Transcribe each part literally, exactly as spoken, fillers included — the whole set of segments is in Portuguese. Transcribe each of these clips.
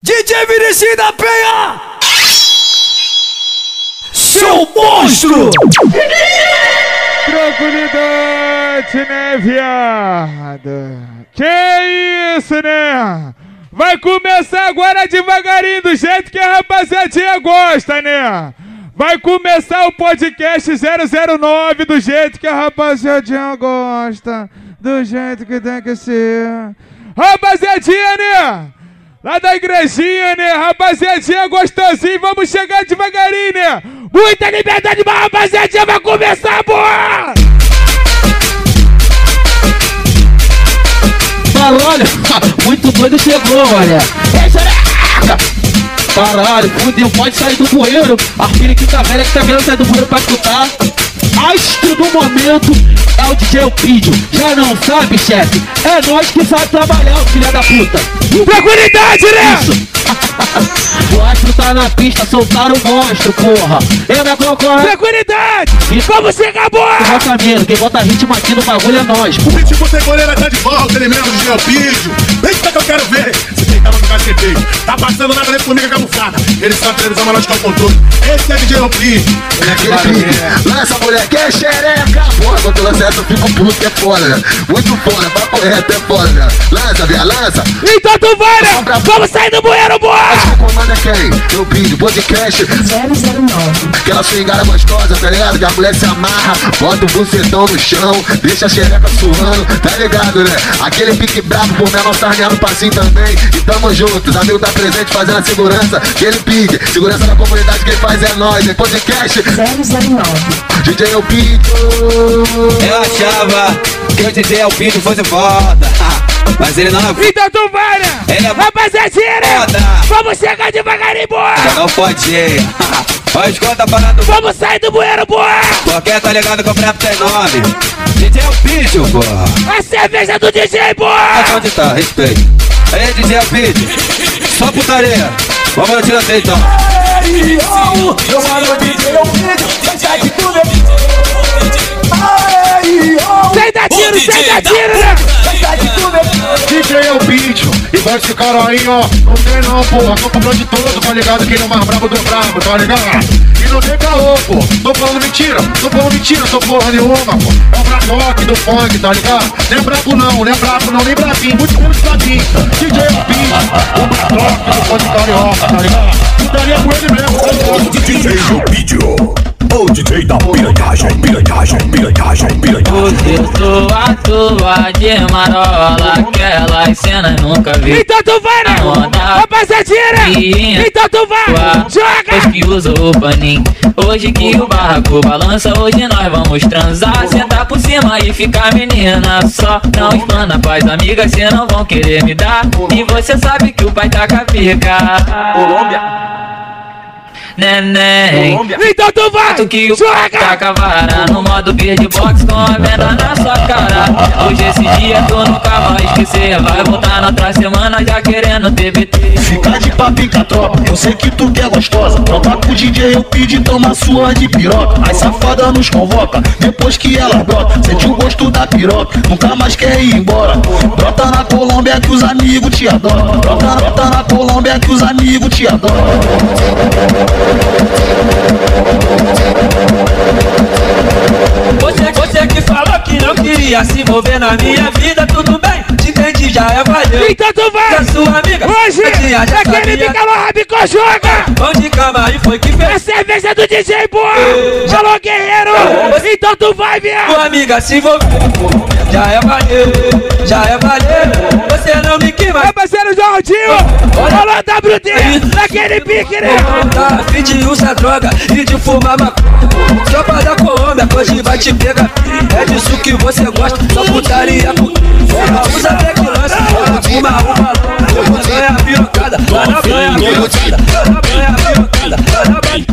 D J Vinicius da Penha! Seu monstro! Tranquilidade, né, viado? Que isso, né? Vai começar agora devagarinho, do jeito que a rapaziadinha gosta, né? Vai começar o podcast zero zero nove do jeito que a rapaziadinha gosta, do jeito que tem que ser. Rapaziadinha, né? Lá da igrejinha, né? Rapaziadinha gostosinho, vamos chegar devagarinho, né? Muita liberdade, mas rapaziadinha vai começar, boa! Olha, muito doido chegou, olha. É xereca! Caralho, fudeu, pode sair do bueiro. A filha que tá velha que tá vendo sair do bueiro pra escutar. Astro do momento é o D J Elpidio. Já não sabe, chefe? É nós que sabe trabalhar, filha da puta. Tranquilidade, né? Isso. O astro tá na pista, soltaram o monstro, porra. Eu me concordo. Tranquilidade! E vamos chegar, boa! Bota medo, quem bota ritmo aqui no bagulho é nós, pô. O ritmo tem goleira, tá de volta, ele mesmo, D J Elpidio. Eita que eu quero ver. Se quem tava no cacete, tá passando na frente comigo camuflada. Ele só televisão, mas nós que é o controle. Esse é D J Elpidio. Ele é aquele pique. Lança a mulher que é xereca. Porra, quando eu lanço essa eu fico puto, que é foda, né? Muito foda, papo reto é foda, né? Lança, via, lança. Então tu vai, né? Vamos sair do bueiro, boa! Acho que o comando é quem? Elpidio, podcast zero zero nove. Aquela swingada gostosa, tá ligado? Que a mulher se amarra, bota o bucetão no chão, deixa a xereca suando, tá ligado, né? Aquele pique bravo, por menor sarneando passinho também. E tamo junto, os amigos tá presente fazendo a segurança. Aquele pique, segurança da comunidade, quem faz é nós, hein? Podcast zero zero nove. D J Elpidio. Eu achava que o D J Elpidio fosse foda, mas ele não é. Então tu vai, né? Ele é rapaziadinha, né? foda. Vamos chegar devagarinho, boa! Não pode ir. Mas conta parado. Vamos sair do bueiro, boa! Porque tá ligado que o prato tem nome. D J Elpidio, porra. A cerveja do D J, boa! Onde tá? Respeito. Aí, D J Elpidio. Só putaria. Vamos no tiroteio então. Ei, oh, eu mando D J Elpidio, sai de tudo. Ei, oh, sem dar tiro, sem dar tiro, né? sai de tudo. D J Elpidio. Igual esse cara aí, ó. Não tem não, porra. Tô comprando de todo, tá ligado? Quem é o mais brabo do brabo, tá ligado? E não tem caô, pô. Tô falando mentira, tô falando mentira, tô porra nenhuma, pô. É o bradock do funk, tá ligado? Nem brabo não, nem brabo não, nem brabinho, muito menos brabinho. D J Elpidio, o bradock do funk carioca, tá ligado? Putaria com ele mesmo, tá ligado? D J Elpidio, o D J da piranhagem, piranhagem, piranhagem, piranhagem. Eu sou a tua de marola, aquelas cenas nunca vi. Então tu vai, né? Rapaziadinha, né? Então tu vai! Joga! Os que usam o paninho. Hoje que o barraco balança, hoje nós vamos transar. Sentar por cima e ficar menina só. Não explana pras amigas, cê não vão querer me dar. E você sabe que o pai tá com a pica. Colômbia. Neném, então tu vai! tu que o Joga! taca vara no modo beatbox com a venda na sua cara. Hoje esse dia tu nunca vai esquecer. Vai voltar na outra semana já querendo T B T. Fica de papinho com a tropa, eu sei que tu quer gostosa. Troca com o D J Elpidio e toma sua de piroca. As safada nos convoca, depois que ela brota. Sente o gosto da piroca, nunca mais quer ir embora. Brota na Colômbia que os amigos te adoram. Brota, brota na Colômbia que os amigos te adoram. Você, você que falou que não queria se envolver na minha vida, tudo bem, te entendi, já é valeu. Então tu vai! Que a sua amiga Hoje, já, já aquele sabia. pica rabicó joga! Pão de cama e foi que A fez. cerveja do D J, boa! Falou, guerreiro! Então tu vai, viado! Tua amiga se envolveu, já é valeu, já é valeu. Você não me queima. Meu parceiro Jorginho! Falou W D! Naquele pique, né? Tá a fim de usar droga e de fumar maconha. Só pra dar Colômbia, hoje vai te pegar. É disso que você gosta, só putaria com. Usa até que lança, fuma uma balão. Ganha a pirocada, lá na banha a pirocada, lá na banha a pirocada, lá na banha.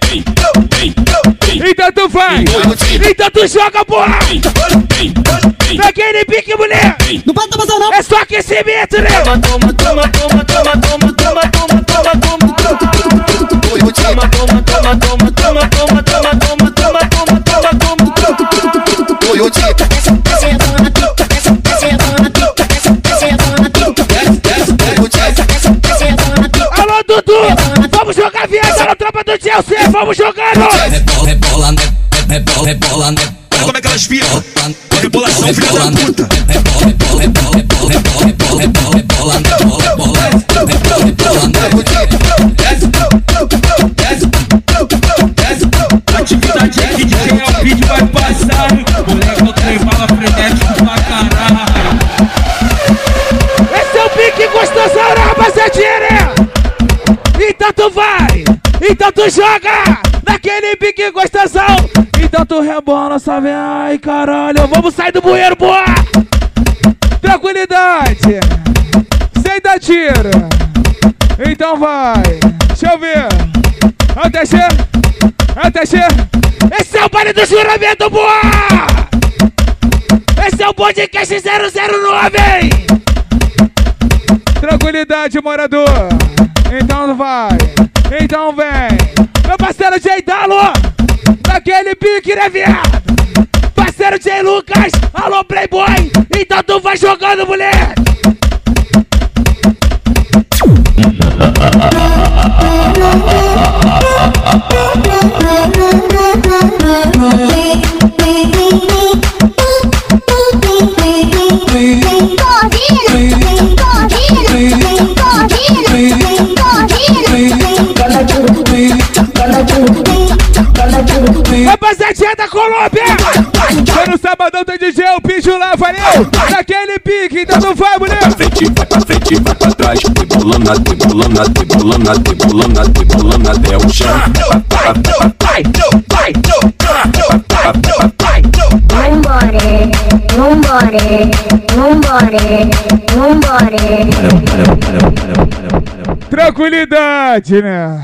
Então tu vai! Então tu joga, porra! Naquele pique, mulher! Não pode tomar não. É só aquecimento, né? Toma, toma, toma, toma, toma, toma, toma, toma, toma, toma. Toma, toma, toma, toma, toma, toma, toma, toma, toma, toma, toma, toma. eu sei, vamos jogando! Rebola, rebola, rebola, rebola, rebola. Olha como é que elas viram. Rebolação, filha da puta. Rebola, rebola, rebola, rebola, rebola, rebola, rebola, rebola, rebola, rebola, rebola, desce, desce, desce. Atividade aqui de quem é o vídeo vai passar. Moleque, eu tenho bala frenético pra caralho. Esse é o pique gostosão, né, rapaziadinha, né? Então tu vai, então tu joga naquele pique gostosão. Então tu rebola, sabe? Ai, caralho, vamos sair do bueiro, boa! Tranquilidade, sem dar tiro. Então vai, deixa eu ver. Até che, até che. Esse é o baile do juramento, boa! Esse é o podcast zero zero nove, hein? Tranquilidade, morador. Então vai, então vem. Meu parceiro J Dalo, naquele pique, né, viado? Parceiro J Lucas, alô Playboy. Então tu vai jogando, moleque. Rapaziadinha da Colômbia, foi no sabadão, tem D J, o bicho lá, valeu? Naquele pique, então não vai, mulher. Vai pra frente, vai pra frente, vai pra trás. Foi bolando, foi bolando, foi bolando, foi bolando, foi bolando até o chão. Vai, vai, vai, vai. Vambora, vambora, vambora, vambora. Tranquilidade, né?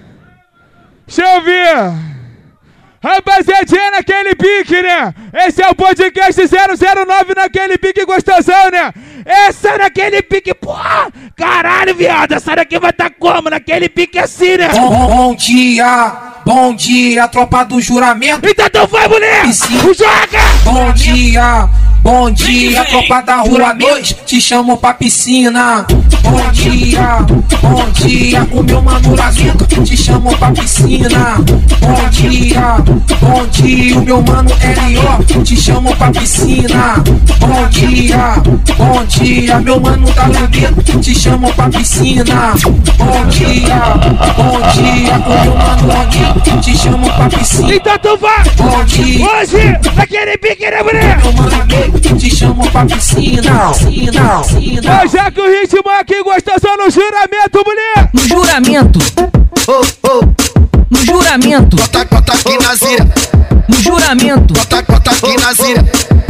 Deixa eu ver. Rapaziadinha, naquele pique, né? Esse é o podcast zero zero nove naquele pique gostosão, né? Essa é naquele pique, porra! Caralho, viado, essa daqui vai tá como? Naquele pique assim, né? Bom, bom dia, bom dia, tropa do juramento. Então tu vai, mulher! Joga! Bom dia, bom dia, tropa da rua dois, te chamo pra piscina. Bom dia, bom dia, o meu mano Lavento, te chamo pra piscina. Bom dia, bom dia, o meu mano L O, te chamo pra piscina. Bom dia, bom dia, meu mano Lavento, te chamo pra piscina. Bom dia, bom dia, o meu mano Lavento, te chamo pra piscina. Então tu vai! Bom dia, hoje, naquele pique, né, mulher? meu mano Lavento, te chamo pra piscina. Piscina, piscina. Mas já que o ritmo aqui gostosão no juramento, mulher! No juramento, Oh, oh, no juramento, bota, bota aqui na zira. no juramento. Bota, bota aqui na zira.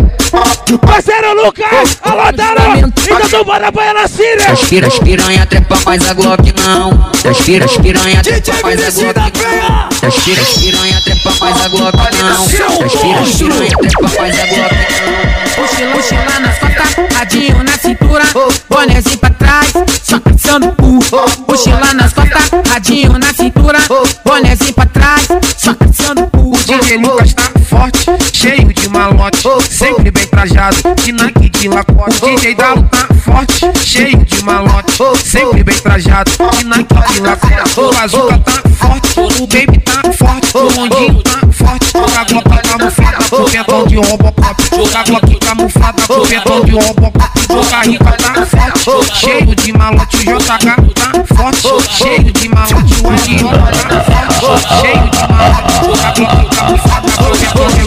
Parceiro Lucas, alô, Daro! Então tu bora pra ela assim, né? Das piras, piranha, trepa, faz a Glock não. Das piras, piranha, trepa, faz a Glock não. Das piras, piranha, trepa, faz a Glock não. Das piras, piranha, trepa, faz a Glock não. Mochila, mochila nas costas, radinho na cintura, bonézinho pra trás, só caçando cu. Mochila nas costas, radinho na cintura, bonézinho pra trás, só caçando cu. O D J Lucas tá forte, cheio de malote, sempre bem trajado, de Nike de Lacoste. O D J Dalo tá forte, cheio de malote, sempre bem trajado, de Nike de Lacoste. O Bazuca tá forte, o Baby tá forte, o Mondinho tá forte, a Glock camuflada com pentão de Robocop, a Glock camuflada com pentão de Robocop. O Carrica tá forte, cheio de malote, o J K tá forte, cheio de malote, o Idiota tá forte, cheio de malote, a Glock camuflada com pentão de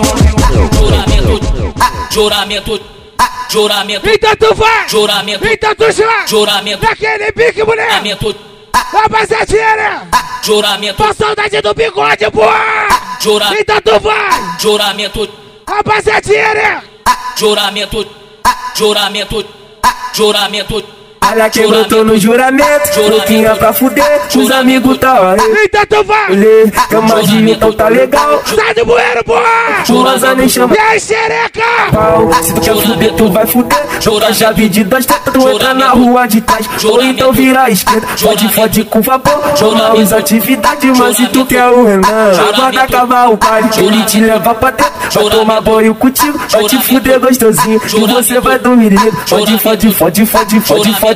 Robocop. Juramento, juramento, Então tu vai! juramento, Então tu joga! juramento, Naquele pique, mulher! juramento, Rapaziadinha, né? juramento, Tô saudade do bigode, boa! juramento, Então tu vai! juramento, Rapaziadinha, né? juramento, juramento, juramento. Olha quem brotou no juramento, louquinha pra fuder, os amigos tá aí. Então tu vai! Olê, cama de então tá legal. Sai do bueiro, boa! Chulaza nem chama E aí, xereca? pau. Se tu quer fuder, tu vai fuder. Joga a chave de dois tetas, tu entra na rua de trás. Ou então vira a esquerda, pode fode com vapor. Jornal as atividades, mas se tu quer o Renan, aguarda acabar o baile, ele te leva pra dentro. Vai tomar banho contigo, vai te fuder gostosinho, e você vai dormir lindo. Fode, fode, fode, fode, fode, fode.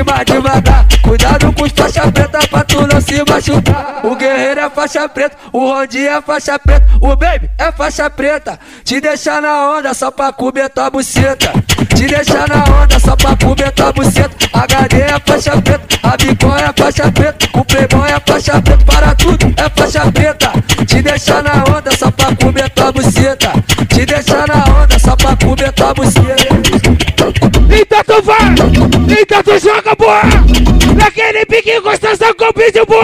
cima devagar. Cuidado com os faixa preta pra tu não se machucar. O guerreiro é faixa preta, o Rondinho é faixa preta, o baby é faixa preta. Te deixar na onda só pra comer tua buceta. Te deixar na onda só pra comer tua buceta. H D é faixa preta, a Bicó é faixa preta, o Playboy é faixa preta, para tudo é faixa preta. Te deixar na onda só pra comer tua buceta. Te deixar na onda só pra comer tua buceta. Então tu vai, então tu joga, boa. Naquele pique gostoso com o vídeo, boa.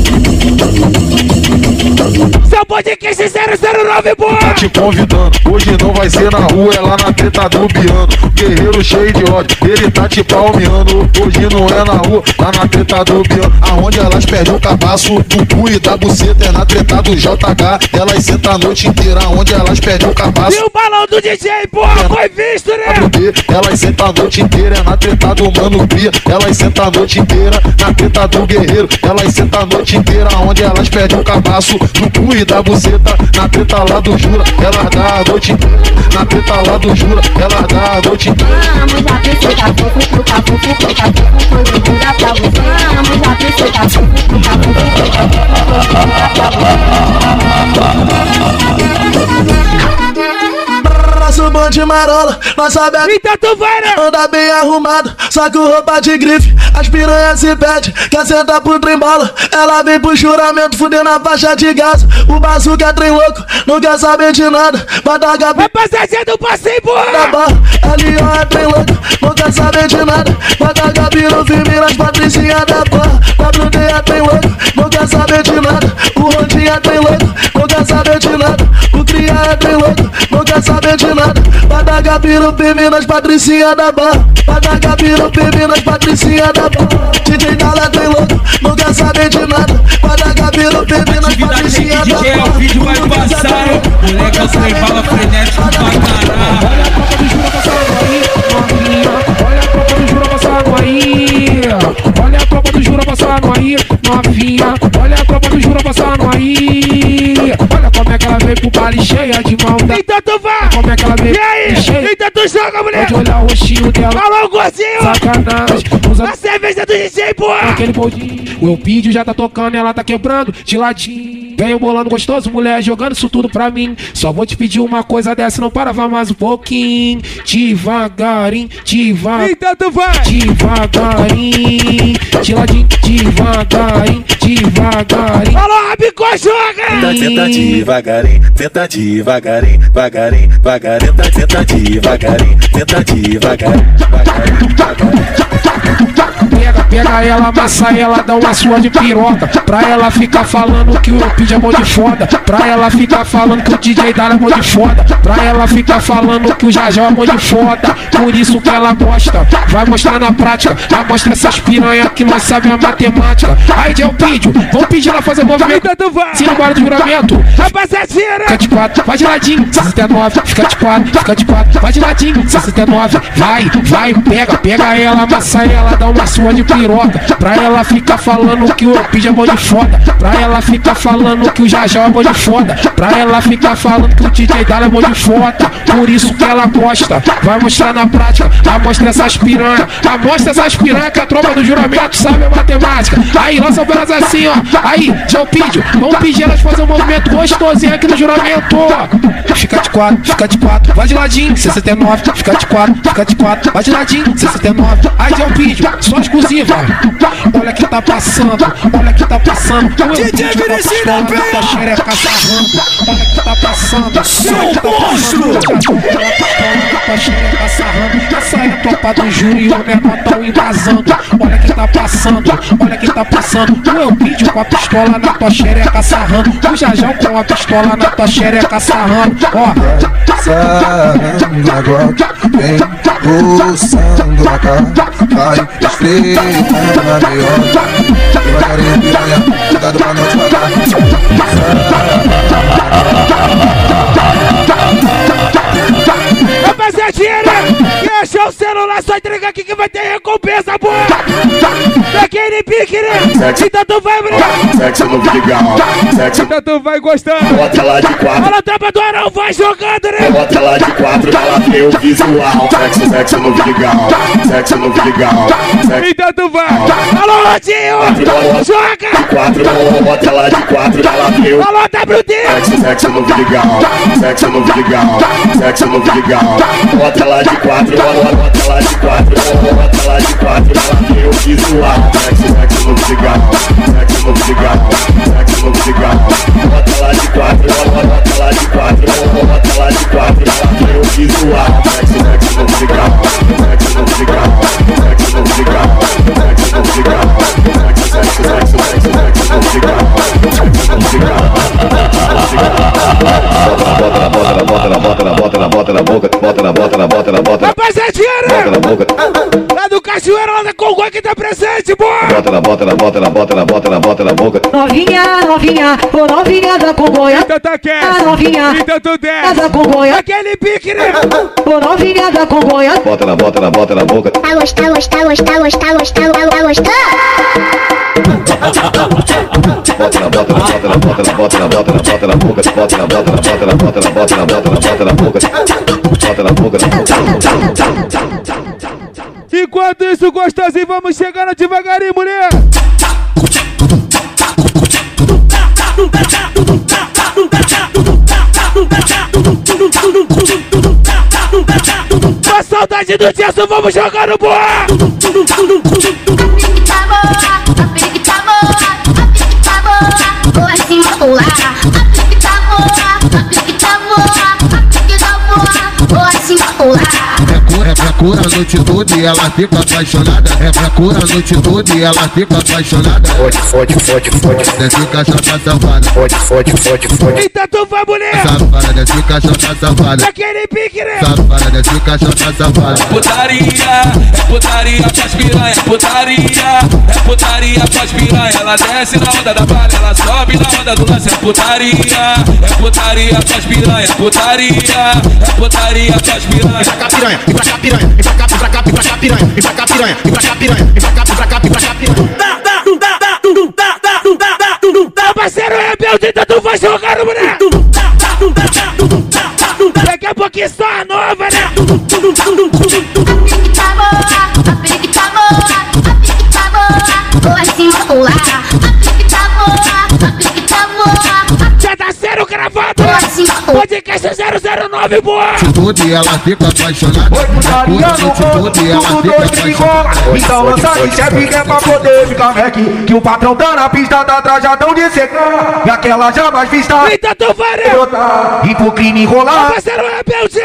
Seu podcast zero zero nove, boa. Tá te convidando, hoje não vai ser na rua, é lá na treta do Biano. Guerreiro cheio de ódio, ele tá te palmeando. Hoje não é na rua, lá na treta do Biano. Aonde elas perdem o cabaço do cu e da buceta, é na treta do J H. Elas sentam a noite inteira, aonde elas perdem o cabaço. E o balão do D J, porra, é foi visto, né? Elas sentam a noite inteira, é na treta do Mano Bia. Elas sentam a noite inteira, na treta do Guerreiro. Elas sentam a noite inteira, aonde elas perdem o cabaço do cu e da buceta, na treta lá do Jura. Elas dá a noite inteira, na treta lá do Jura. Elas dá a noite inteira. Vamos lá, buceta, fofo, fofo, fofo, fofo, fofo, foi jura pra você. Vamos lá, buceta, fofo, fofo, fofo, Nosso bonde marola, nós sabe a então tu vai, né? Anda bem arrumado, só com roupa de grife. As piranhas se pede, quer sentar pro trem bala. Ela vem pro juramento, fudendo a faixa de gás. O bazuca é trem louco, não quer saber de nada. Vai dar gabi. Rapaziada do passeio, boa. L O é trem louco, não quer saber de nada. Vai dar gabi no filme nas patricinhas da barra. W D é trem louco, não quer saber de nada. O Rondinho é trem louco, não quer saber de nada. O Cria é trem louco, não quer saber de nada. Vai dar gabi no filme nas patricinhas da barra. Vai dar gabi no filme nas patricinhas da barra. D J Dala é trem louco, não quer saber de nada. Vai dar gabi no filme nas patricinhas da barra. O vídeo vai passar, moleque, eu trem bala frenético pra caralho. Olha a tropa do Jura passando aí. Olha a tropa do Jura passando aí, novinha. Olha a tropa do Jura passando aí. Olha como é que ela veio pro baile cheia de maldade. Então tu vai. Como é que ela veio? E aí? Então tu joga, mulher. Pode olhar o rostinho dela. Alô, gordinho. Sacanagem. A cerveja do D J, porra. Aquele boldinho. O Elpidio já tá tocando e ela tá quebrando de ladinho. Veio bolando gostoso, mulher, jogando isso tudo pra mim. Só vou te pedir uma coisa dessa, não para, vai mais um pouquinho. Devagarinho, devagarinho. Então tu vai. Devagarinho, de ladinho, devagarinho, devagarinho. Alô, Rabicó, joga. Tenta devagarinho, tenta devagarinho, devagarinho, devagarinho, tenta devagarinho, tenta devagarinho, devagarinho, devagarinho. Pega, pega ela, amassa ela, dá uma sua de piroca. Pra ela ficar falando que o Elpidio é bom de foda. Pra ela ficar falando que o D J Dara é bom de foda. Pra ela ficar falando que o Jajão é bom de foda. Por isso que ela gosta, vai mostrar na prática. Vai mostrar essas piranhas que nós sabemos a matemática. Aí de Elpidio, vamos pedir ela fazer movimento. Se no bar do juramento, rapaziada, fica de quatro, vai de ladinho, sessenta e nove, fica de quatro, fica de quatro, vai de ladinho, sessenta e nove, vai, vai, pega, pega ela, amassa ela, dá uma sua de piroca. Pra ela ficar falando que o Elpidio é bom de foda. Pra ela ficar falando que o Jajão é bom de foda. Pra ela ficar falando que o D J Dala é bom de foda. Por isso que ela gosta, vai mostrar na prática. Vai mostrar essas piranhas, vai mostrar essas piranhas que a tropa do juramento sabe a matemática. Aí, lança elas assim, ó. Aí, já o Elpidio, vamos pedir elas fazer um movimento gostosinho aqui no juramento. Fica de quatro, fica de quatro, vai de ladinho, sessenta e nove, fica de quatro, fica de quatro, vai de ladinho, sessenta e nove. Aí, já o Elpidio, só exclusiva. Olha que tá passando, olha que tá passando. O Elpidio com a pistola na tua xereca sarrando. Olha que tá passando, seu monstro. Essa é a tropa do Júri e o menor tão invasando. Olha que tá passando, olha que tá passando. O Elpidio com a pistola na tua xereca sarrando. O Jajão com a pistola na tua xereca sarrando. Ó, sarrando agora, vem pulsando a cara. Vai esfregando a meiota. Devagarinho, piranha, cuidado pra não te pagar. Rapaziada, que achou o celular, só entrega aqui que vai ter recompensa, boa. Daquele pique, né? Então tu vai, mulher. Sexo no Vidigal. Sexo. Então tu vai gostando. Bota lá de quatro. Fala, tropa do Arão, vai jogando, né? Bota lá de quatro, ela vê o visual. Sexo, sexo no Vidigal. Sexo no Vidigal. Então tu vai. Alô, Rodinho. Joga. De quatro, bota lá de quatro, ela vê o. Alô, W D. Sexo, sexo no Vidigal. Sexo no Vidigal. Sexo no Vidigal. Bota lá de quatro, bota lá de quatro, bota lá de quatro, ela vê o visual. Sexo, sexo no Vidigal. Sexo no Vidigal. Sexo no Vidigal. Bota lá de quatro, bota lá de quatro, bota lá de quatro, ela vê o visual. Sexo, sexo no Vidigal. Sexo no Vidigal. Sexo no Vidigal. Sexo no Vidigal. Sexo, sexo, sexo, sexo, sexo no Vidigal. Sexo no Vidigal. Bota na bota na bota na bota na bota na bota na boca, bota na bota na bota na bota. Rapaziadinha, bota na boca. Lá do Cachoeira, lá da Congo que tá presente, boa. Bota na bota na bota na bota na bota na bota na boca. Novinha, novinha, ô novinha da Congonha. Então tá quieto. A novinha, então tu desce. da Congonha. Aquele pique, né? Ô novinha da Congonha. Bota na bota na bota na boca. Tá gostando, tá gostando, tá gostando, tá gostando. Bota na bota na bota na bota na bota na bota na bota na boca. Bota na bota na bota na bota na bota na bota na bota na boca. Bota na boca na boca. Enquanto isso, gostosinho, vamos chegando devagarinho, mulher. Com a saudade do Gerson, vamos jogar no boa. É procura a noite toda e ela fica apaixonada. É procura a noite toda e ela fica apaixonada. Fode, fode, fode, fode. Desce caixota safada. Fode, fode, fode, fode. Então tu vai, mulher. Safada, desce caixota safada. Daquele pique, né? Safada, desce caixota safada. Putaria, é putaria pras piranha. Putaria, é putaria pras piranha. Ela desce na onda da palha, ela sobe na onda do lance. É putaria, é putaria pras piranha. Putaria, é putaria pras piranha. Vem pra cá piranha, vem pra cá piranha, vem pra cá, vem pra cá, vem pra cá piranha, vem pra cá piranha, vem pra cá piranha, vem pra cá, vem pra cá, vem pra cá piranha. Dá, dá, dá, dá, dum, dá, dá, dum, dá, dá, dum, dá. Parceiro rebelde, então tu vai jogar no mulher. Daqui a pouquinho só a nova, né? Já tá sendo gravado, podcast zero zero nove, boa! Tudo e ela fica apaixonada. Oi, putaria no mundo, tudo doido de gola. Então lança de chefe que é pra poder ficar Mac. Que o patrão tá na pista, tá trajadão de secar. E aquela jamais vista. Eita, tu vai, e pro crime enrolar. Parceiro rebelde,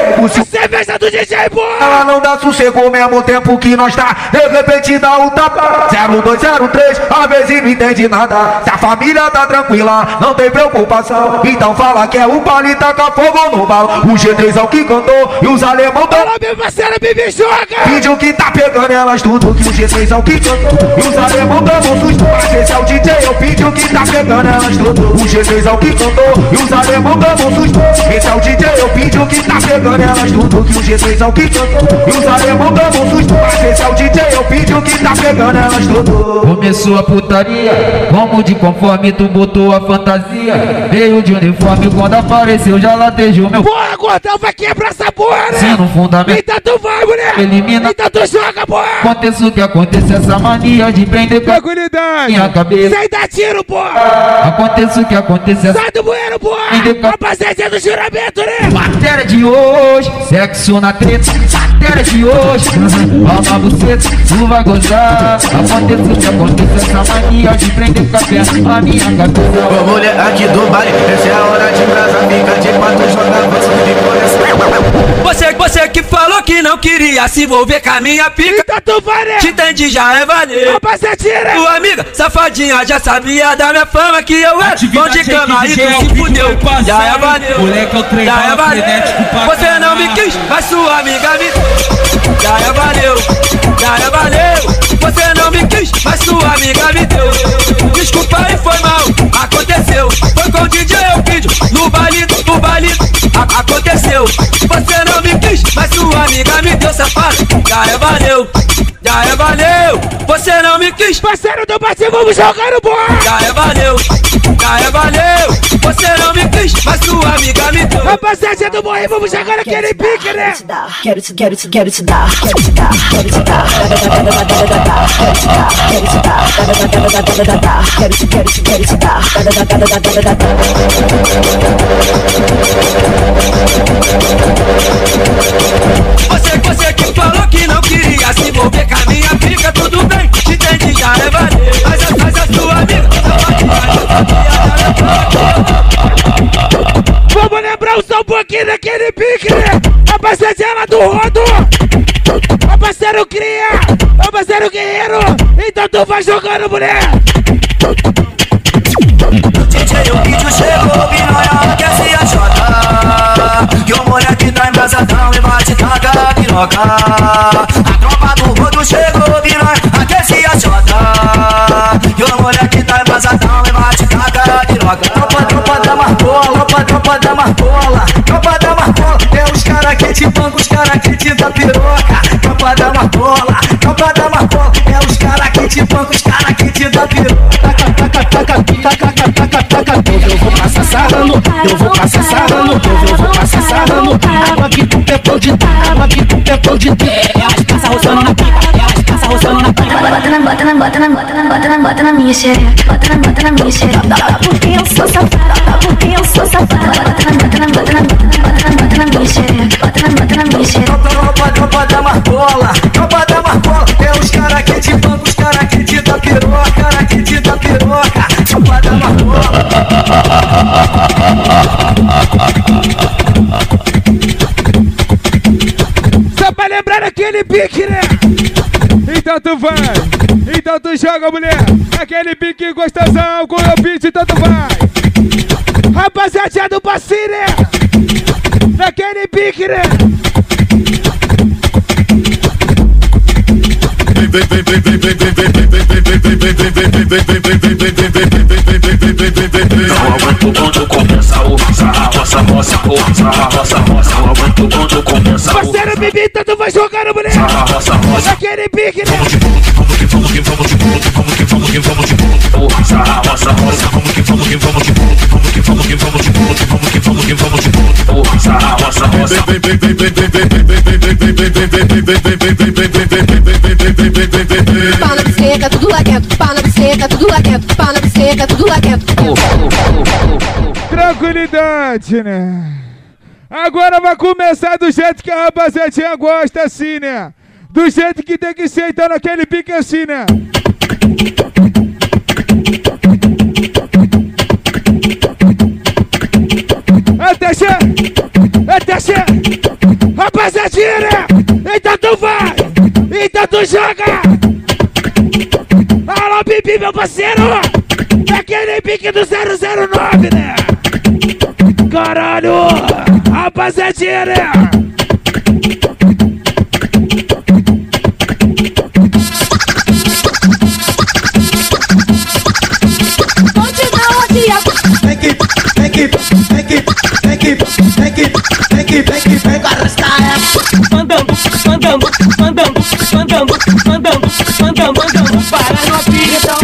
a cerveja do D J, boa! Ela não dá sossego ao mesmo tempo que nós tá. De repente dá o tapa. zero dois zero três, às vezes não entende nada. Se a família tá tranquila, não tem preocupação. Então fala que é o pali, taca fogo no balo. O G três é o que cantou e os alemão tão. Fala, meu parceiro, bibi, joga! Vídeo que tá pegando elas tudo. Que o G três é o que cantou e os alemão tão susto. Mas esse é o D J, é o vídeo que tá pegando elas tudo. O G três é o que cantou e os alemão tão susto. Esse é o D J, é o vídeo que tá pegando elas tudo. Que o G três é o que cantou e os alemão tão susto. Mas esse é o D J, é o vídeo que tá pegando elas tudo. Começou a putaria, vamos de conforme tu botou a fantasia. Veio de uniforme, quando apareceu já latejou meu. Porra, gordão, vai quebrar essa porra, né? Se no fundamento, então tu vai, mulher. Elimina, então tu joga, porra. Aconteça o que aconteça, essa mania de prender tranquilidade. Minha cabeça. Sem dar tiro, porra. Aconteça o que aconteça. Sai do bueiro, porra. Rapaziada do juramento, né? Matéria de hoje, sexo na treta. Matéria de hoje, alma buceta, tu vai gozar. Aconteça o que aconteça, essa mania de prender café a minha cabeça. Ô mulher aqui do baile, essa é a hora de brasa, fica de quatro, joga você de coração. Você, você que falou que não queria se envolver com a minha pica. Então tu vai, né? Te entendi, já é valer. Rapaziada, tua amiga safadinha já sabia da minha fama que eu era bom de cama e tu se fudeu. Já é valer. Já é valer. Você não me quis, mas sua amiga me deu. Já é valeu. Já é valeu. Você não me quis, mas sua amiga me deu. Desculpa e foi mal, aconteceu. Foi com o D J o vídeo, no baile, no baile, a aconteceu. Você não me quis, mas sua amiga me deu, safado. Já é valeu, já é valeu. Você não me quis, quis. Parceiro do Batinho, vamos jogar no bola. Já é valeu, já é valeu. Você não me quis, mas sua amiga me deu. Rapaziada do Boy, vamos jogar aquele pique, né? Quero te, quero te, quero te dar, quero te dar, quero te dar, quero te dar, quero te dar, quero te dar, quero te, quero te, quero te dar. Você, você que falou que não queria se envolver com a minha pica, tudo bem, entendi, já é valeu. Mas a, mas a sua amiga vamos lembrar só um pouquinho daquele pique, né? A parceira do Rodo, a parceiro Cria, a parceiro Guerreiro. Então tu vai jogando, mulher. D J, o vídeo chegou, piranha, quer se achota. E o moleque tá embrasadão e vai te tacar piroca. A tropa do Rodo chegou, piranha, quer se achota. E o moleque tá embrasadão e vai te tacar piroca. Tropa, tropa da marcola, tropa, tropa da marcola, tropa da marcola. É os cara que te bancam, os cara que te dá piroca. Tropa da marcola, tropa da marcola. É os cara que te bancam, os cara que te dá piroca. Taca, taca, taca, taca, taca, taca. Eu vou passar sarrando, eu vou passar sarrando, eu vou passar sarrando. Água que tu pegou de água que tu pegou de elas passa roçando na pipa, elas passa roçando na pipa. Bota na, bota na, bota na, bota na, bota na, bota na minha xereca. Bota na, bota na minha xereca. Porque eu sou safada, porque eu sou safada. Bota na, bota na, bota na, bota na, bota na minha xereca. Bota na, bota na minha xereca. Tropa, tropa da marcola, tropa da marcola. É os cara que te bancam, os cara que te dá piroca, cara que te dá piroca. Tropa da marcola. Só pra lembrar aquele pique, né? Então tu vai, então tu joga, mulher. Aquele pique gostosão com o beat, então tu vai. Rapaziada do Passinho, né? Naquele pique, né? Não aguento quando começa o sarra, roça, roça, sarra, roça, roça. Não aguento quando começa o parceiro Bibi, então tu vai jogar, mulher. sarra, roça, roça. Naquele pique, né? Vamos que vamos que vamos que vamos que vamos que vamos que vamos que vamos que vamos que vamos que sarra, roça, roça. Vamos que vamos que vamos que vamos que vamos que vamos que vamos que vamos que vamos que vamos que vamos que vamos que sarra, roça, roça. Pau na buceta, tudo lá dentro. Pau na buceta, tudo lá dentro. Pau na buceta, tudo lá dentro. Tranquilidade, né? Agora vai começar do jeito que a rapaziadinha gosta, assim, né? Do jeito que tem que ser, então naquele pique assim, né? Até che, até che, rapaziadinha, né? Então tu vai, então tu joga. Alô, Bibi, meu parceiro, naquele pique do zero zero nove, né? Caralho, rapaziadinha, né? Vem que, vem que, vem que, vem que, vem que, vem que, vem que, vem que arrastar essa. Mandando, mandando, mandando, mandando, mandando, mandando, mandando, para no piretão.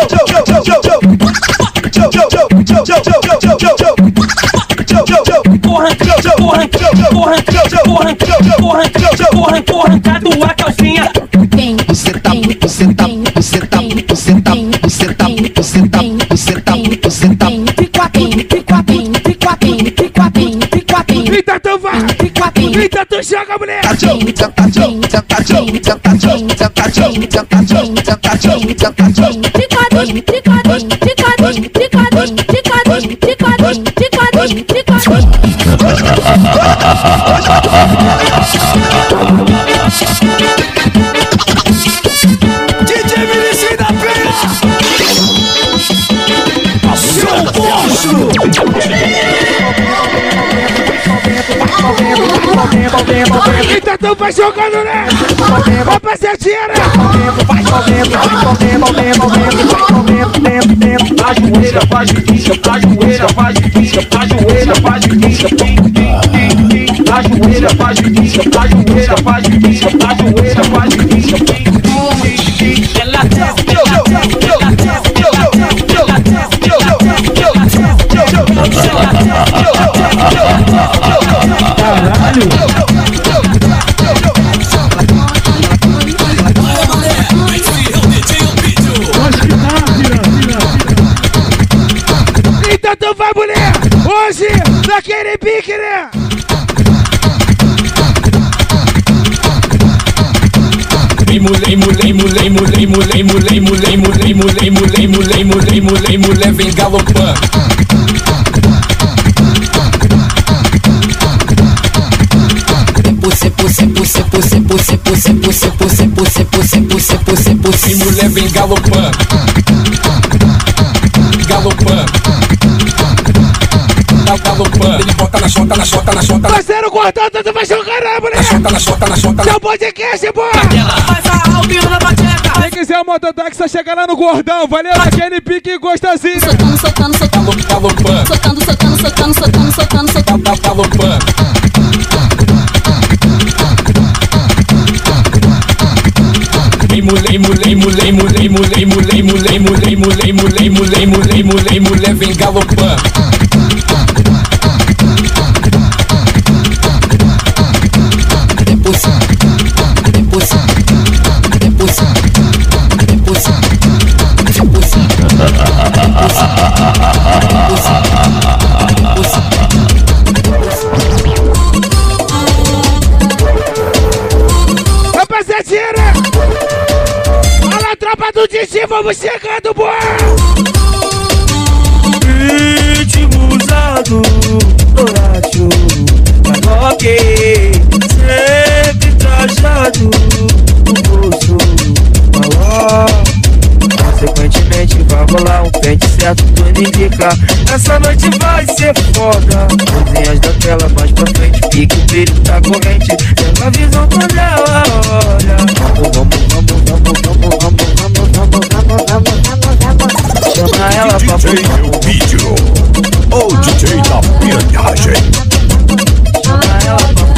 Porra, porra, porra, porra, porra, porra, porra, cadu a calcinha. Você tá, você tá, você tá, você tá, você tá, você tá, você tá, você tá. Então tu vai, então tu joga, mulher. D J Vinicius da Penha. Seu monstro. Então tu vai jogando, né? Rapaziadinha, né? Ajoelha, faz bicha, ajoelha, faz bicha, ajoelha, faz bicha. Ajoelha, faz bicha, ajoelha, faz bicha, ajoelha, faz bicha. Ela desce, ela Então tu vai, mulher, hoje, naquele pique, né? Mulher, mulher, mulher, mulher, mulher, mulher, mulher, mulher, mulher, mulher, mulher, mulher, mulher, mulher, vem galopando. Puxa, puxa, puxa, puxa, puxa, puxa, puxa, puxa, puxa, puxa, puxa, puxa, puxa, mulher vem galopando, galopando, galopando. Ele bota na chota, na chota, na chota. Parceiro cortado, tu vai jogar na mulher. Na chota, na chota, na chota. Seu podcast, boa. Faz a albina na bateca. Quem quiser o mototáxi, só chega lá no gordão, valeu? Aquele pique gostosinho. Soltando, soltando, soltando, galopando. soltando, soltando, soltando, soltando, soltando, soltando, galopando. Mulher, mulher, mulher, mulher, mulher, mulher, mulher, mulher, mulher, mulher, mulher, mulher, mulher, mulher, vem galopando. Depois, depois, depois, depois, depois, rapaziada, olha a tropa do Didi, vamos chegando, boa! Ritmo usado, dourado, maloque, sempre trajado, no bolso, maló. Consequentemente vai rolar um pente certo, tudo indica. Essa noite vai ser foda. Coisinhas da tela mais pra frente, pique o brilho da corrente. Pela visão quando ela olha. Vamos, vamos, vamos, vamos, vamos, vamos, vamos, vamos, vamos, vamos, vamos. Chama ela pra o vídeo. O D J da piragem. Chama ela pra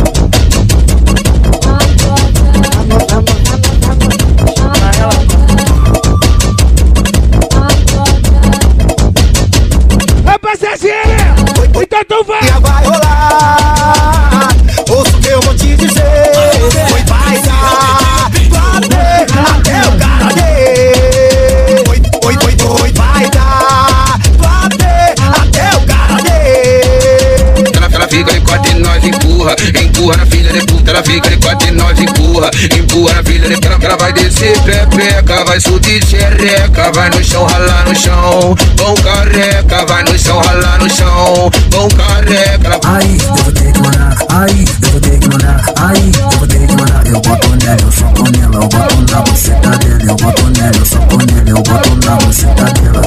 rapaziada, então tu vai. Vai rolar, ouça o que eu vou te dizer. Oi, vai dar, tu até o cara dele. Oi, oi, oi, oi, vai dar, tu até o cara dele. Ela, ela fica de quatro e nós empurra, empurra na filha de puta. Ela fica de quatro e nós empurra, empurra na filha de puta. Ela vai descer pepeca, vai subir xereca, vai no chão, ralar no chão. Bom careca, vai no chão, ralar no chão. Bom careca. Ai, eu vou ter que mandar, ai, eu vou ter que mandar, ai, eu vou ter que mandar. Eu boto nela, eu soco nela, eu boto na buceta dela. Eu boto nela, eu soco nela, eu boto na buceta dela.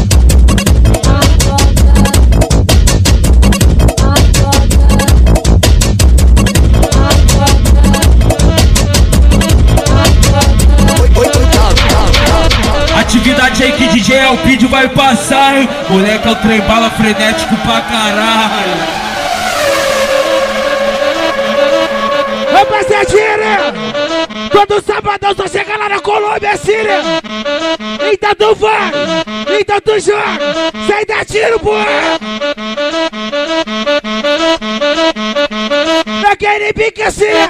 Atividade aí que D J Elpidio vai passar, hein? Moleque é o trem bala frenético pra caralho. Rapaziada, todo sabadão só chega lá na Colômbia, assim, né? Então tu vai, então tu joga, sai da tiro, porra! Naquele pique assim, né?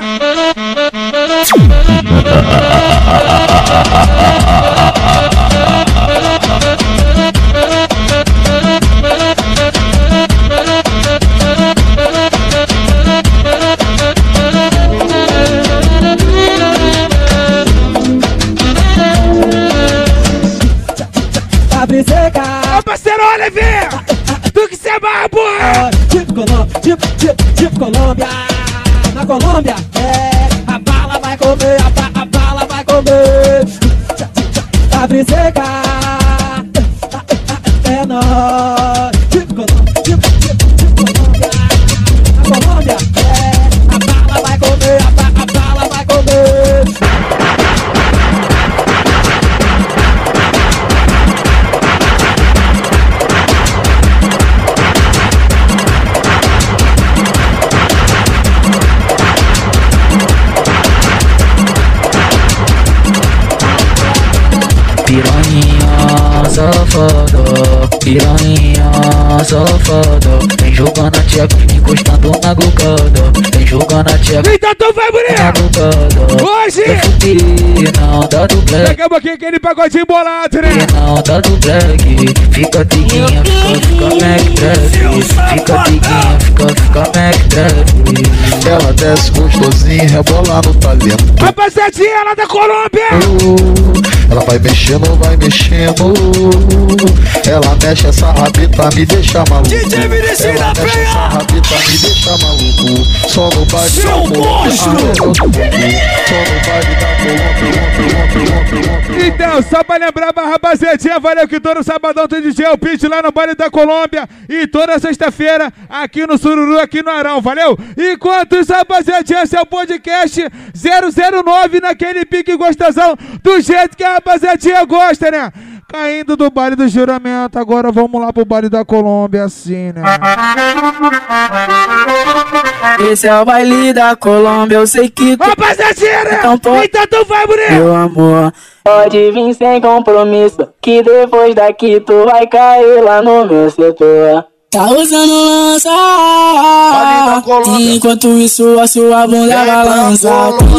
Ô parceiro, olha, vê! Tu que cê é barra, porra! Tipo Colômbia, tipo, tipo, tipo Colômbia. Na Colômbia, é, a bala vai comer, a, ba, a bala vai comer. Abre seca, é nóis. Tipo Colômbia, tipo, tipo, tipo Colômbia. Na Colômbia, é, a bala vai comer, a, ba, a bala vai comer. Piranha safada, piranha safada, vem jogando a tcheca, encostando na gocada. jogando a tcheca. Então tu vai, bonito! Hoje! Não dá do black. Daqui a pouquinho aquele pagodinho bolado, né? Não dá do black. Fica tiguinha, fica, fica Mac Trap. Fica tiguinha, fica, fica Mac Trap. Ela desce gostosinha, rebola no talento. Rapaziadinha lá da Colômbia! Uh, ela vai mexendo, vai mexendo. Ela mexe essa rabita, me deixa maluco. D J Vinicius da Ela mexe essa rabita, me deixa maluco. Só no baile da Colômbia. Só no baile da Colômbia. Então, só pra lembrar, mas rapaziadinha, valeu que todo sabadão tem D J El Pitch lá no baile da Colômbia. E toda sexta-feira aqui no Sururu, aqui no Arão, valeu? Enquanto isso, rapaziadinha, esse é o podcast zero zero nove naquele pique gostosão, do jeito que a rapaziadinha gosta, né? Caindo do baile do juramento, agora vamos lá pro baile da Colômbia, assim, né? Esse é o baile da Colômbia, eu sei que tu... Rapaziadinha, né? Então, pô... então tu vai, bonito! Meu amor, pode vir sem compromisso, que depois daqui tu vai cair lá no meu setor. Tá usando lança, enquanto isso a sua bunda balança.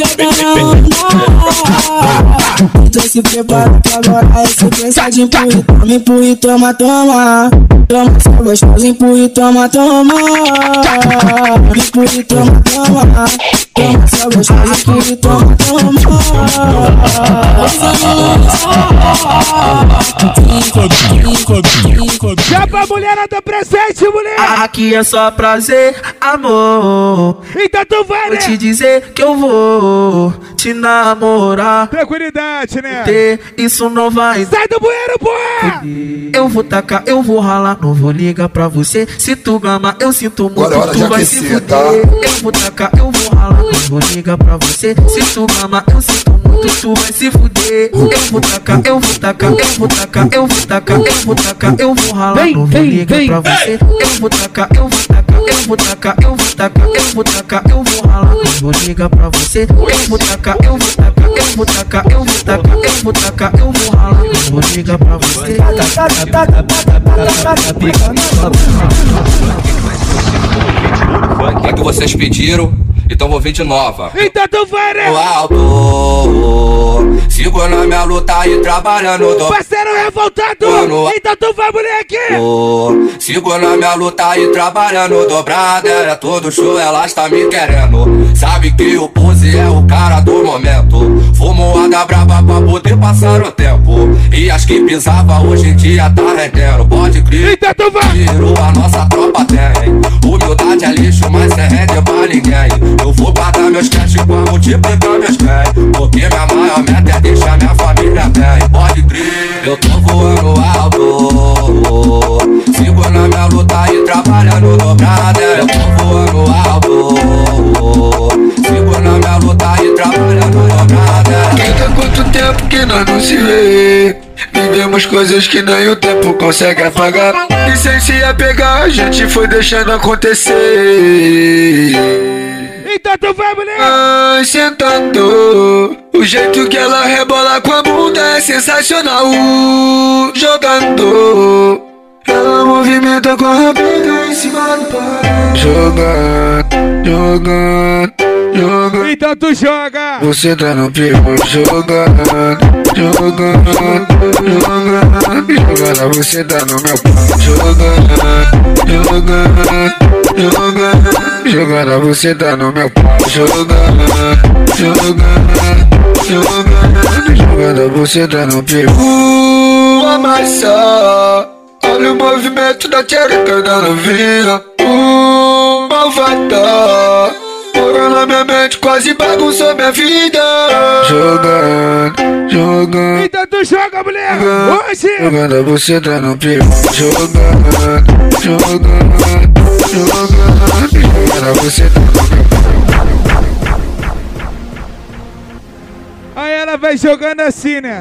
Então se prepara que agora é sequência de empurre, toma, empurre, toma, toma. Toma, seu gostoso, empurre, toma, toma. Empurre, toma, toma. Toma, seu gostoso, empurre, toma, toma. Já pra mulherada presente, mulher! Aqui é só prazer, amor. Então tu vai, né? Vou te dizer que eu vou te namorar. Tranquilidade, né? Ter, isso não vai. Sai do bueiro, pô! Eu vou tacar, eu vou ralar, não vou ligar pra você. Se tu gama, eu sinto muito, agora, agora, tu vai se fuder. Tá? Eu vou tacar, eu vou ralar, não vou ligar pra você. Se tu gama, eu sinto muito, tu vai se fuder. Eu vou tacar, eu vou tacar, eu vou tacar, eu vou tacar, eu vou tacar, eu vou ralar, não vou ligar pra você. Eu vou tacar, eu vou tacar, eu vou tacar, eu vou tacar, eu vou tacar, eu vou ralar, não vou ligar pra você. Eu vou tacar, eu vou tacar, eu vou tacar, eu vou tacar, eu vou tacar, eu vou ralar, não vou ligar pra você. É que vocês pediram, então vou vir de nova. Então tu vai, né? O alto, sigo na minha luta e trabalhando do parceiro revoltado, no... então tu vai, moleque. Oh, sigo na minha luta e trabalhando dobrada. É todo show, ela está me querendo. Sabe que o Pose é o cara do momento. Fumo a da braba pra poder passar o tempo. E as que pisava hoje em dia tá rendendo. Pode crer, então tu vai. Tiro a nossa tropa tem. Humildade é lixo, mas cê rende pra ninguém. Eu vou guardar meus cash pra multiplicar meus bens. Porque minha maior meta é deixar minha família bem. Pode crer, eu tô voando alto. Sigo na minha luta e trabalhando dobrada. Eu tô voando alto. Sigo na minha luta e trabalhando dobrada. Fica quanto tempo que nós não se vê. Vivemos coisas que nem o tempo consegue apagar. E sem se apegar, a gente foi deixando acontecer. Então tu vai, mulher! Ai, sentando. O jeito que ela rebola com a bunda é sensacional. Jogando. Ela movimenta com a rabeta em cima do pau. Jogando, jogando, jogando. Então tu joga. Você tá no pico. Jogando, jogando, jogando. Jogando, você tá no meu pau. Jogando, jogando, jogando. Jogando, você tá no meu pau. Jogando, jogando, jogando. Jogando, você tá no pico. Uh, amassa. Olha o movimento da tchereca da novinha. Uh, malvada. Morou na minha mente, quase bagunçou minha vida. Jogando, jogando. Então tu joga, mulher! Hoje! Jogando, você tá no pico. Jogando, jogando, jogando. Jogando, você tá no pico. Aí ela vai jogando assim, né?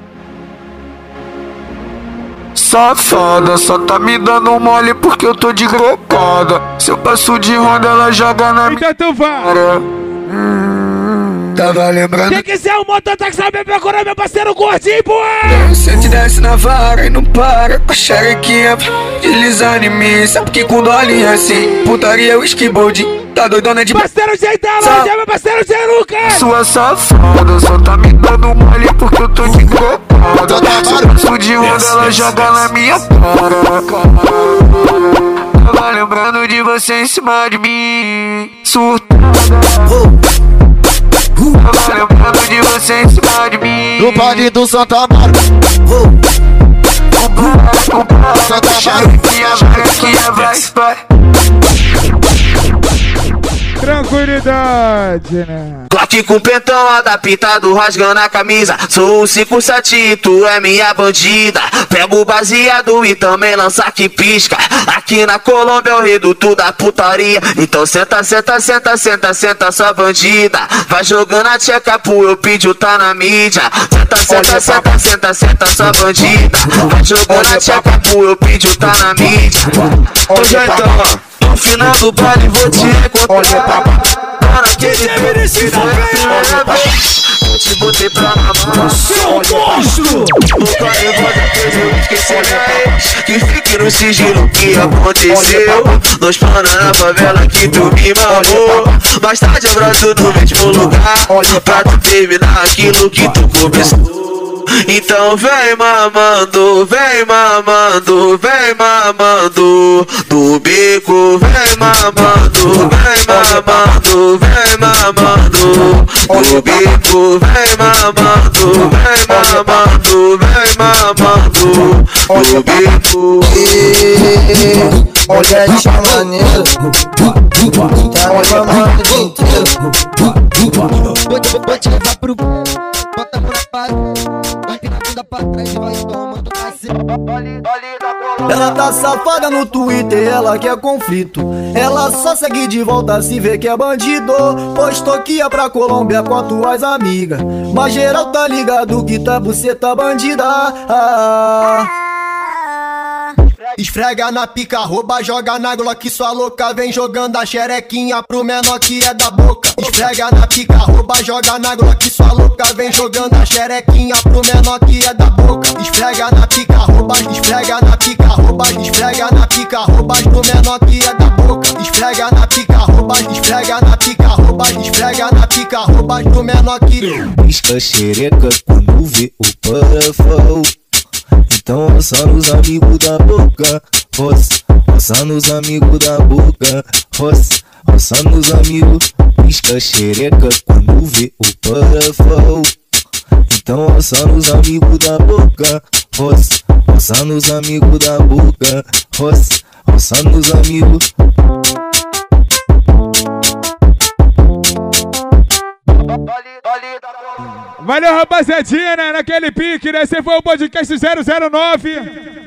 Safada, só tá me dando mole porque eu tô de grocada. Se eu passo de ronda, ela joga na minha então tu vai. Hum, tava lembrando. Quem quiser um mototáxi sabe procurar meu parceiro gordinho, pô. Sente desce na vara e não para. Com a xerequinha deslizando em mim. Sabe que com dólar assim, putaria eu esquiboldinho. Tá doidona de parceiro Jeitão, Só- meu parceiro Zé Lucas. Sua safada só tá me dando mole porque eu tô de copada. Sou de onda, ela joga na minha cara. Tava lembrando de você em cima de mim, surtada. Tava lembrando de você em cima de mim. No baile do Santa Amaro. Santa Charutinha, varequinha, vai, vai. Tranquilidade, né? Glock com pentão adaptado, rasgando a camisa. Sou o cinco sete, tu é minha bandida. Pego o baseado e também lança que pisca. Aqui na Colômbia é o reduto da putaria. Então senta, senta, senta, senta, senta, sua bandida. Vai jogando a tcheca pro eu pediu, tá na mídia. Senta, senta, senta, senta, senta, sua bandida. Vai jogando a tcheca pro eu pediu, tá na mídia. Hoje então, no final do baile vou te encontrar. Para aquele tempo que foi a primeira vez. Eu te botei pra mamar. Seu monstro! Nunca levanta, pois eu esqueci mais. Que fique no sigilo que aconteceu. Nós planos na favela que tu me mamou. Mais tarde eu broto no mesmo lugar. Pra tu terminar aquilo que tu começou. Então vem mamando, vem mamando, vem mamando do bico, vem mamando, vem mamando, vem mamando do bico, vem mamando, vem mamando, vem mamando do bico. Olha de maneiro, tá me mamando o dia inteiro. Vou te levar pro bota a mão na parede. Ela tá safada no Twitter, ela quer conflito. Ela só segue de volta se vê que é bandido. Postou que ia pra Colômbia com as tuas amigas, mas geral tá ligado que tá buceta bandida. ah. Esfrega na pica, rouba, joga na Glock. Sua louca vem jogando a xerequinha pro menor que é da boca. Esfrega na pica, rouba, joga na Glock. Sua louca vem jogando a xerequinha pro menor que é da boca. Esfrega na pica, rouba, esfrega na pica, rouba, esfrega na pica, rouba pro menor que é da boca. Esfrega na pica, rouba, esfrega na pica, rouba, esfrega na pica, rouba pro menor que pisca xereca quando vê o parafão. Então roça nos amigos da boca, roça, roça nos amigos da boca, roça, roça nos amigos, pisca xereca quando vê o parafão. Então roça nos amigos da boca, roça, roça nos amigos da boca, roça, roça nos amigos. Valeu, rapaziadinha, né? Naquele pique, né? Esse foi o podcast zero zero nove.